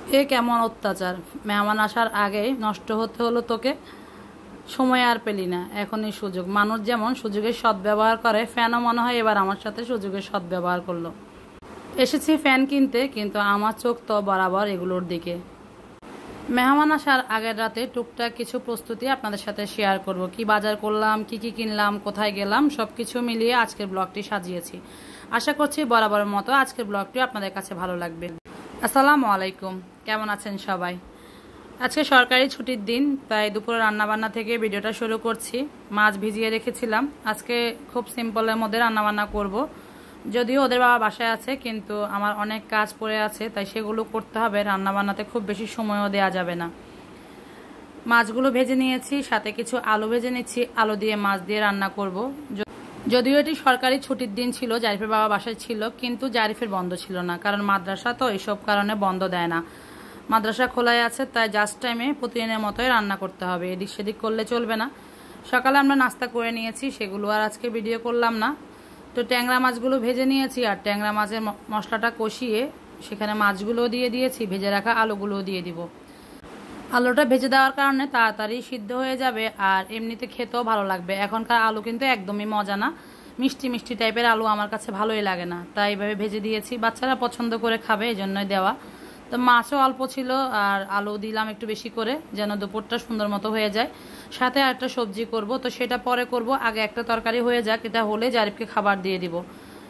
এ কেমন অত্যাচার! মেহমান আসার আগেই নষ্ট হতে হলো তোকে। সময় আর পেলি না, এখনই সুযোগ। মানুষ যেমন সুযোগের সদ্ব্যবহার করে, ফ্যানও মনে হয় এবার আমার সাথে সুযোগের সদ্ব্যবহার করলো। এসেছি ফ্যান কিনতে, কিন্তু আমার চোখ তো বরাবর এগুলোর দিকে। মেহমান আসার আগের রাতে টুকটাক কিছু প্রস্তুতি আপনাদের সাথে শেয়ার করব। কি বাজার করলাম, কি কি কিনলাম, কোথায় গেলাম, সব কিছু মিলিয়ে আজকের ব্লগটি সাজিয়েছি। আশা করছি বরাবরের মতো আজকের ব্লগটি আপনাদের কাছে ভালো লাগবে। আসসালামু আলাইকুম, কেমন আছেন সবাই? আজকে সরকারি ছুটির দিন, তাই দুপুরে রান্নাবান্না থেকে ভিডিওটা শুরু করছি। মাছ ভিজিয়ে রেখেছিলাম, আজকে খুব সিম্পলের মধ্যে রান্নাবান্না করব। যদিও ওদের বাবা বাসায় আছে, কিন্তু আমার অনেক কাজ পড়ে আছে, তাই সেগুলো করতে হবে। রান্নাবান্নাতে খুব বেশি সময়ও দেওয়া যাবে না। মাছগুলো ভেজে নিয়েছি, সাথে কিছু আলু ভেজে নিচ্ছি। আলু দিয়ে মাছ দিয়ে রান্না করব। যদিও এটি সরকারি ছুটির দিন ছিল, জারিফের বাবা বাসায় ছিল, কিন্তু জারিফের বন্ধ ছিল না, কারণ মাদ্রাসা তো এইসব কারণে বন্ধ দেয় না। মাদ্রাসা খোলাই আছে, তাই জাস্ট টাইমে প্রতিদিনের মতোই রান্না করতে হবে, এদিক সেদিক করলে চলবে না। সকালে আমরা নাস্তা করে নিয়েছি, সেগুলো আর আজকে ভিডিও করলাম না। তো ট্যাংরা মাছগুলো ভেজে নিয়েছি, আর ট্যাংরা মাছের মশলাটা কষিয়ে সেখানে মাছগুলোও দিয়ে দিয়েছি, ভেজে রাখা আলুগুলোও দিয়ে দিব। আলুটা ভেজে দেওয়ার কারণে তাড়াতাড়ি সিদ্ধ হয়ে যাবে, আর এমনিতে খেতেও ভালো লাগবে। এখনকার আলু কিন্তু একদমই মজা না, মিষ্টি মিষ্টি টাইপের আলু আমার কাছে ভালোই লাগে না, তাই এইভাবে ভেজে দিয়েছি। বাচ্চারা পছন্দ করে খাবে, এই জন্যই দেওয়া। তো মাছও অল্প ছিল, আর আলু দিলাম একটু বেশি করে, যেন দুপুরটা সুন্দর মতো হয়ে যায়। সাথে একটা সবজি করব, তো সেটা পরে করব, আগে একটা তরকারি হয়ে যাক। এটা হলে জারিফকে খাবার দিয়ে দিব।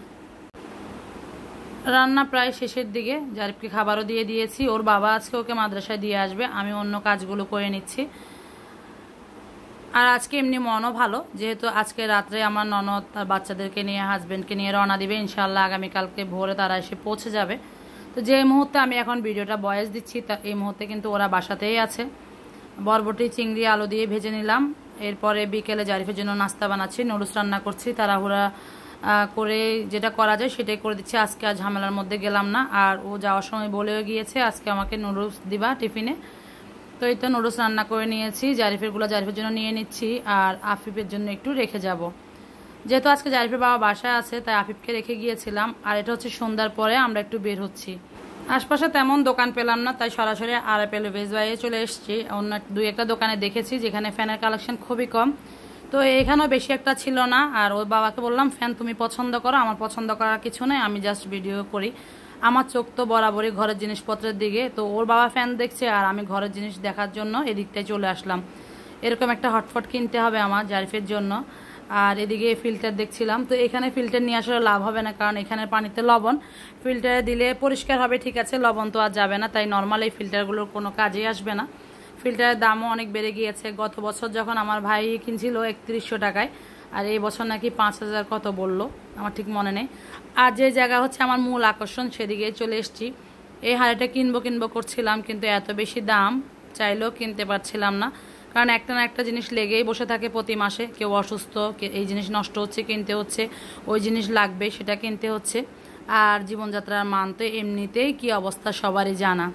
রান্না প্রায় শেষের দিকে, জারিফকে খাবারও দিয়ে দিয়েছি। ওর বাবা আজকে ওকে মাদ্রাসায় দিয়ে আসবে, আমি অন্য কাজগুলো করে নিচ্ছি। আর আজকে এমনি মনও ভালো, যেহেতু আজকে রাত্রে আমার ননদ তার বাচ্চাদেরকে নিয়ে, হাজব্যান্ডকে নিয়ে রওনা দিবে। ইনশাআল্লাহ আগামীকালকে ভোরে তারা এসে পৌঁছে যাবে। তো যে মুহূর্তে আমি এখন ভিডিওটা ভয়েস দিচ্ছি, তা এই মুহূর্তে কিন্তু ওরা বাসাতেই আছে। বরবটি, চিংড়ি, আলু দিয়ে ভেজে নিলাম। এরপরে বিকেলে জারিফের জন্য নাস্তা বানাচ্ছি, নুডলস রান্না করছি। তাড়াহুড়া করে যেটা করা যায় সেটাই করে দিচ্ছি। আজকে আর ঝামেলার মধ্যে গেলাম না। আর ও যাওয়ার সময় বলেও গিয়েছে আজকে আমাকে নুডলস দিবা টিফিনে। তো এই তো নুডলস রান্না করে নিয়েছি। জারিফেরগুলো জারিফের জন্য নিয়ে নিচ্ছি, আর আফিফের জন্য একটু রেখে যাব। যেহেতু আজকে জারিফের বাবা বাসায় আছে, তাই আফিফকে রেখে গিয়েছিলাম। আর এটা হচ্ছে সন্ধ্যার পরে আমরা একটু বের হচ্ছি। আশপাশে তেমন দোকান পেলাম না, তাই সরাসরি আরএপএল ভেজ বাইয়ে চলে এসেছি। অন্য দুই একটা দোকানে দেখেছি যেখানে ফ্যানের কালেকশন খুবই কম, তো এখানেও বেশি একটা ছিল না। আর ওর বাবাকে বললাম, ফ্যান তুমি পছন্দ করো, আমার পছন্দ করার কিছু নেই, আমি জাস্ট ভিডিও করি। আমার চোখ তো বরাবরই ঘরের জিনিসপত্রের দিকে, তো ওর বাবা ফ্যান দেখছে আর আমি ঘরের জিনিস দেখার জন্য এদিকটায় চলে আসলাম। এরকম একটা হটফট কিনতে হবে আমার জারিফের জন্য। আর এদিকে ফিল্টার দেখছিলাম, তো এখানে ফিল্টার নিয়ে আসলে লাভ হবে না, কারণ এখানে পানিতে লবণ। ফিল্টারে দিলে পরিষ্কার হবে ঠিক আছে, লবণ তো আর যাবে না, তাই নর্মাল এই ফিল্টারগুলোর কোনো কাজেই আসবে না। ফিল্টারের দামও অনেক বেড়ে গিয়েছে। গত বছর যখন আমার ভাই কিনছিল 3100 টাকায়, আর এই বছর নাকি 5000 কত বললো, আমার ঠিক মনে নেই। আর যে জায়গা হচ্ছে আমার মূল আকর্ষণ, সেদিকে চলে এসেছি। এই হাঁড়িটা কিনবো কিনবো করছিলাম, কিন্তু এত বেশি দাম, চাইলেও কিনতে পারছিলাম না। কারণ একটা না একটা জিনিস লেগেই বসে থাকে প্রতি মাসে। কেউ অসুস্থ, এই জিনিস নষ্ট হচ্ছে কিনতে হচ্ছে, ওই জিনিস লাগবে সেটা কিনতে হচ্ছে। আর জীবনযাত্রার মান তো এমনিতেই কি অবস্থা সবারই জানা।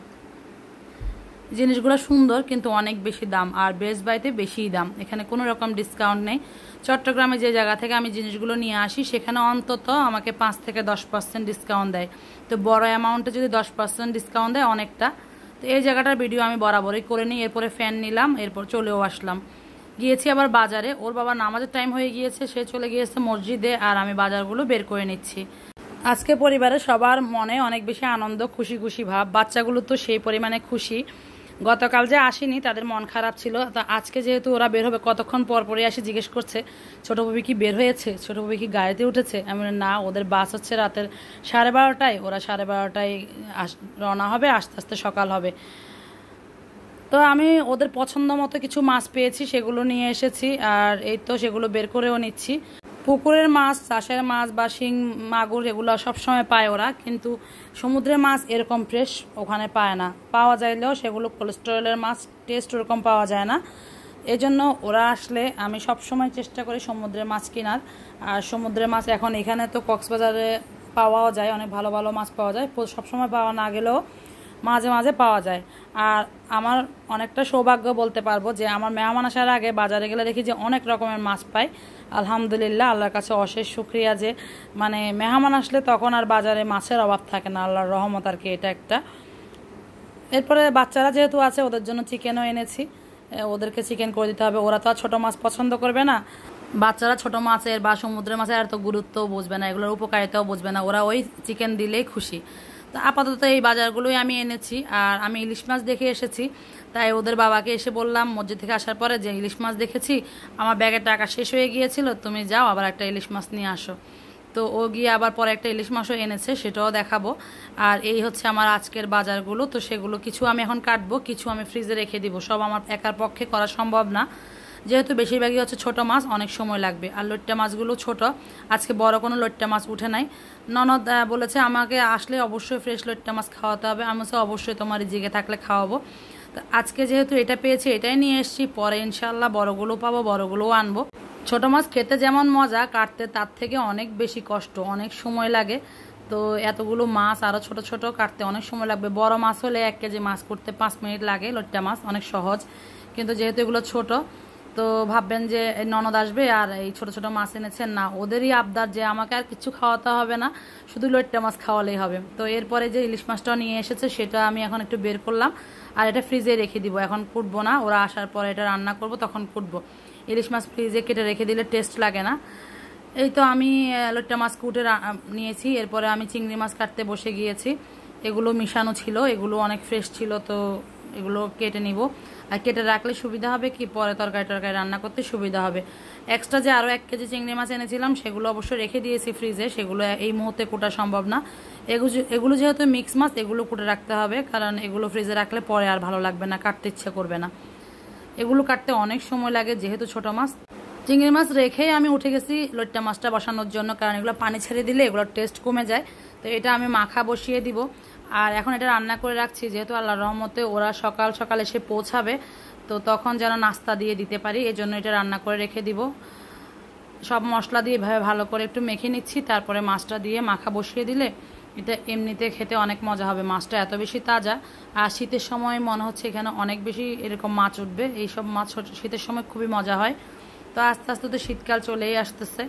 জিনিসগুলো সুন্দর, কিন্তু অনেক বেশি দাম, আর বেস্ট বাইতে বেশিই দাম। এখানে কোনো রকম ডিসকাউন্ট নেই। চট্টগ্রামে যে জায়গা থেকে আমি জিনিসগুলো নিয়ে আসি, সেখানে অন্তত আমাকে 5 থেকে 10% ডিসকাউন্ট দেয়। তো বড় অ্যামাউন্টে যদি 10% ডিসকাউন্ট দেয়, অনেকটা। তো এই জায়গাটার ভিডিও আমি বরাবরই করে নিই। এরপরে ফ্যান নিলাম, এরপর চলেও আসলাম। গিয়েছি আবার বাজারে। ওর বাবা নামাজের টাইম হয়ে গিয়েছে, সে চলে গিয়েছে মসজিদে, আর আমি বাজারগুলো বের করে নিচ্ছি। আজকে পরিবারের সবার মনে অনেক বেশি আনন্দ, খুশি খুশি ভাব। বাচ্চাগুলো তো সেই পরিমাণে খুশি। গতকাল যে আসেনি, তাদের মন খারাপ ছিল। তা আজকে যেহেতু ওরা বের হবে, কতক্ষণ পর পরে আসে জিজ্ঞেস করছে, ছোট ববি কি বের হয়েছে, ছোট ববি কি গাড়িতে উঠেছে। আমি না, ওদের বাস হচ্ছে রাতের 12:30টায়, ওরা 12:30টায় রওনা হবে, আস্তে আস্তে সকাল হবে। তো আমি ওদের পছন্দ মতো কিছু মাছ পেয়েছি, সেগুলো নিয়ে এসেছি। আর এই তো সেগুলো বের করেও নিচ্ছি। পুকুরের মাছ, চাষের মাছ বা শিং, মাগুর এগুলো সবসময় পায় ওরা, কিন্তু সমুদ্রের মাছ এরকম ফ্রেশ ওখানে পায় না। পাওয়া যাইলেও সেগুলো কোলেস্টেরলের মাছ, টেস্ট ওরকম পাওয়া যায় না। এই জন্য ওরা আসলে আমি সবসময় চেষ্টা করি সমুদ্রের মাছ কেনার। আর সমুদ্রের মাছ এখন এখানে তো কক্সবাজারে পাওয়াও যায়, অনেক ভালো ভালো মাছ পাওয়া যায়, সবসময় পাওয়া না গেলেও মাঝে মাঝে পাওয়া যায়। আর আমার অনেকটা সৌভাগ্য বলতে পারবো যে আমার মেহমান আসার আগে বাজারে গেলে দেখি যে অনেক রকমের মাছ পাই। আলহামদুলিল্লাহ, আল্লাহর কাছে অশেষ শুকরিয়া যে মানে মেহমান আসলে তখন আর বাজারে মাছের অভাব থাকে না, আল্লাহর রহমত আর কি। এটা একটা এরপরে বাচ্চারা যেহেতু আছে ওদের জন্য চিকেনও এনেছি, ওদেরকে চিকেন করে দিতে হবে। ওরা তো আর ছোটো মাছ পছন্দ করবে না, বাচ্চারা ছোটো মাছের বা সমুদ্রের মাছের আর তো গুরুত্বও বুঝবে না, এগুলোর উপকারিতাও বুঝবে না, ওরা ওই চিকেন দিলেই খুশি। তো আপাতত এই বাজারগুলোই আমি এনেছি। আর আমি ইলিশ মাছ দেখে এসেছি, তাই ওদের বাবাকে এসে বললাম মসজিদ থেকে আসার পরে যে ইলিশ মাছ দেখেছি, আমার ব্যাগের টাকা শেষ হয়ে গিয়েছিল, তুমি যাও আবার একটা ইলিশ মাছ নিয়ে আসো। তো ও গিয়ে আবার পরে একটা ইলিশ মাছও এনেছে, সেটাও দেখাবো। আর এই হচ্ছে আমার আজকের বাজারগুলো। তো সেগুলো কিছু আমি এখন কাটবো, কিছু আমি ফ্রিজে রেখে দিব, সব আমার একার পক্ষে করা সম্ভব না, যেহেতু বেশিরভাগই হচ্ছে ছোট মাছ, অনেক সময় লাগবে। আর লইট্টা মাছগুলো ছোট, আজকে বড় কোনো লইট্টা মাছ উঠে নাই। ননদ বলেছে আমাকে আসলে অবশ্যই ফ্রেশ লইট্টা মাছ খাওয়াতে হবে, আমি বলছি অবশ্যই তোমার জিগে থাকলে খাওয়াবো। তো আজকে যেহেতু এটা পেয়েছি এটাই নিয়ে এসেছি, পরে ইনশাল্লাহ বড়গুলো পাবো, বড়গুলোও আনবো। ছোট মাছ খেতে যেমন মজা, কাটতে তার থেকে অনেক বেশি কষ্ট, অনেক সময় লাগে। তো এতগুলো মাছ আরও ছোট ছোট কাটতে অনেক সময় লাগবে। বড় মাছ হলে 1 কেজি মাছ করতে 5 মিনিট লাগে, লইট্টা মাছ অনেক সহজ, কিন্তু যেহেতু এগুলো ছোট, তো ভাববেন যে ননদ আসবে আর এই ছোট ছোট মাছ এনেছেন, না, ওদেরই আবদার যে আমাকে আর কিছু খাওয়াতে হবে না, শুধু লইট্টা মাছ খাওয়ালেই হবে। তো এরপরে যে ইলিশ মাছটাও নিয়ে এসেছে সেটা আমি এখন একটু বের করলাম, আর এটা ফ্রিজে রেখে দিব, এখন কুটবো না, ওরা আসার পরে এটা রান্না করব তখন কুটবো। ইলিশ মাছ ফ্রিজে কেটে রেখে দিলে টেস্ট লাগে না। এই তো আমি লইট্টা মাছ কুটে নিয়েছি, এরপরে আমি চিংড়ি মাছ কাটতে বসে গিয়েছি। এগুলো মিশানো ছিল, এগুলো অনেক ফ্রেশ ছিল, তো এগুলো কেটে নিব। আর কেটে রাখলে সুবিধা হবে কি, পরে তরকারি রান্না করতে সুবিধা হবে। এক্সট্রা যে আরও 1 কেজি চিংড়ি মাছ এনেছিলাম সেগুলো অবশ্য রেখে দিয়েছি ফ্রিজে, সেগুলো এই মুহূর্তে কোটা সম্ভব না। এগুলো যেহেতু মিক্স মাছ, এগুলো কুটে রাখতে হবে, কারণ এগুলো ফ্রিজে রাখলে পরে আর ভালো লাগবে না, কাটতে ইচ্ছে করবে না। এগুলো কাটতে অনেক সময় লাগে যেহেতু ছোট মাছ। চিংড়ি মাছ রেখেই আমি উঠে গেছি লইট্টা মাছটা বসানোর জন্য, কারণ এগুলো পানি ছেড়ে দিলে এগুলোর টেস্ট কমে যায়। তো এটা আমি মাখা বসিয়ে দিব, আর এখন এটা রান্না করে রাখছি, যেহেতু আল্লাহর রহমতে ওরা সকাল সকাল এসে পৌঁছাবে, তো তখন যেন নাস্তা দিয়ে দিতে পারি, এই জন্য এটা রান্না করে রেখে দিব। সব মশলা দিয়ে এভাবে ভালো করে একটু মেখে নিচ্ছি, তারপরে মাছটা দিয়ে মাখা বসিয়ে দিলে এটা এমনিতে খেতে অনেক মজা হবে। মাছটা এত বেশি তাজা, আর শীতের সময় মনে হচ্ছে এখানে অনেক বেশি এরকম মাছ উঠবে, এইসব মাছ শীতের সময় খুবই মজা হয়। তো আস্তে আস্তে তো শীতকাল চলেই আসতেছে,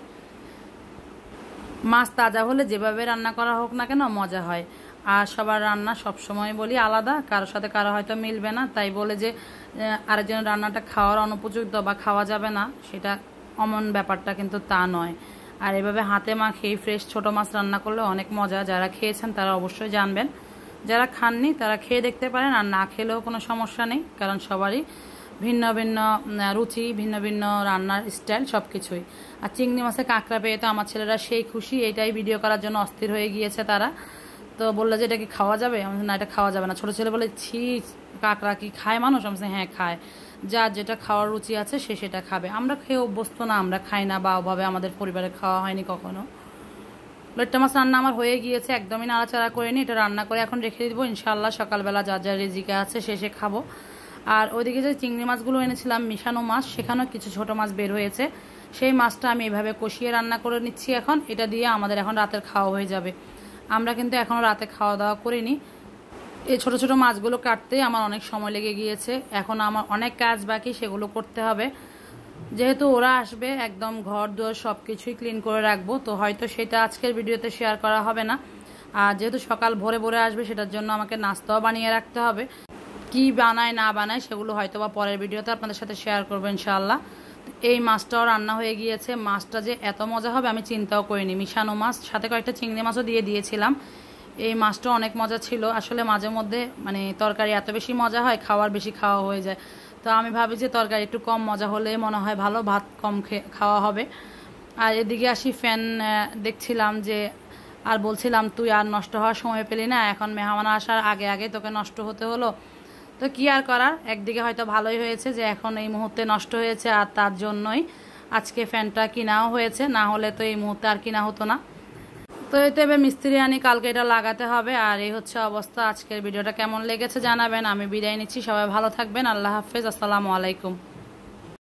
মাছ তাজা হলে যেভাবে রান্না করা হোক না কেন মজা হয়। আর সবার রান্না সব সময় বলি আলাদা, কারোর সাথে কারো হয়তো মিলবে না, তাই বলে যে আরেকজনের রান্নাটা খাওয়ার অনুপযুক্ত বা খাওয়া যাবে না, সেটা অমন ব্যাপারটা কিন্তু তা নয়। আর এভাবে হাতে মাখিয়ে ফ্রেশ ছোট মাছ রান্না করলে অনেক মজা, যারা খেয়েছেন তারা অবশ্যই জানবেন, যারা খাননি তারা খেয়ে দেখতে পারেন, আর না খেলেও কোনো সমস্যা নেই, কারণ সবারই ভিন্ন ভিন্ন রুচি, ভিন্ন ভিন্ন রান্নার স্টাইল সব কিছুই। আর চিংড়ি মাছের কাঁকড়া পেয়ে তো আমার ছেলেরা সেই খুশি, এটাই ভিডিও করার জন্য অস্থির হয়ে গিয়েছে তারা। তো বললো যে এটা কি খাওয়া যাবে, আমি না এটা খাওয়া যাবে না। ছোটো ছেলে বলে ছি, কাঁকড়া কি খায় মানুষ? আমি হ্যাঁ খায়, যার যেটা খাওয়ার রুচি আছে সে সেটা খাবে, আমরা খেয়ে অভ্যস্ত না, আমরা খাই না, বা ওভাবে আমাদের পরিবারে খাওয়া হয়নি কখনো। লইট্টা মাছ রান্না আমার হয়ে গিয়েছে, একদমই নাড়াচাড়া করে নি, এটা রান্না করে এখন রেখে দিব, ইনশাআল্লাহ সকালবেলা যা যা রেজিকা আছে সে খাবো। আর ওইদিকে যে চিংড়ি মাছগুলো এনেছিলাম মিশানো মাছ, সেখানেও কিছু ছোট মাছ বের হয়েছে, সেই মাছটা আমি এভাবে কষিয়ে রান্না করে নিচ্ছি এখন। এটা দিয়ে আমাদের এখন রাতের খাওয়া হয়ে যাবে। আমরা কিন্তু এখনও রাতে খাওয়া দাওয়া করিনি। এই ছোট ছোট মাছগুলো কাটতে আমার অনেক সময় লেগে গিয়েছে, এখন আমার অনেক কাজ বাকি, সেগুলো করতে হবে। যেহেতু ওরা আসবে, একদম ঘর দুয়ার সব কিছুই ক্লিন করে রাখবো, তো হয়তো সেটা আজকের ভিডিওতে শেয়ার করা হবে না। আর যেহেতু সকাল ভোরে ভোরে আসবে, সেটার জন্য আমাকে নাস্তাও বানিয়ে রাখতে হবে, কি বানায় না বানায় সেগুলো হয়তো বা পরের ভিডিওতে আপনাদের সাথে শেয়ার করবো ইনশাআল্লাহ। এই মাছটাও রান্না হয়ে গিয়েছে, মাছটা যে এত মজা হবে আমি চিন্তাও করিনি। মিশানো মাছ, সাথে কয়েকটা চিংড়ি মাছও দিয়ে দিয়েছিলাম। এই মাছটা অনেক মজা ছিল, আসলে মাঝে মধ্যে মানে তরকারি এত বেশি মজা হয়, খাওয়ার বেশি খাওয়া হয়ে যায়। তো আমি ভাবি যে তরকারি একটু কম মজা হলে মনে হয় ভালো, ভাত কম খাওয়া হবে। আর এদিকে আসি ফ্যান দেখছিলাম যে, আর বলছিলাম তুই আর নষ্ট হওয়ার সময় পেলি না, এখন মেহমান আসার আগে আগে তোকে নষ্ট হতে হলো। তো কি আর করার, একদিকে হয়তো ভালোই হয়েছে যে এখন এই মুহূর্তে নষ্ট হয়েছে, আর তার জন্যই আজকে ফ্যানটা কিনাও হয়েছে, না হলে তো এই মুহূর্তে আর কিনা হতো না। তো এতে এবার মিস্ত্রি আনি, কালকে এটা লাগাতে হবে। আর এই হচ্ছে অবস্থা। আজকের ভিডিওটা কেমন লেগেছে জানাবেন। আমি বিদায় নিচ্ছি, সবাই ভালো থাকবেন, আল্লাহ হাফেজ, আসসালামু আলাইকুম।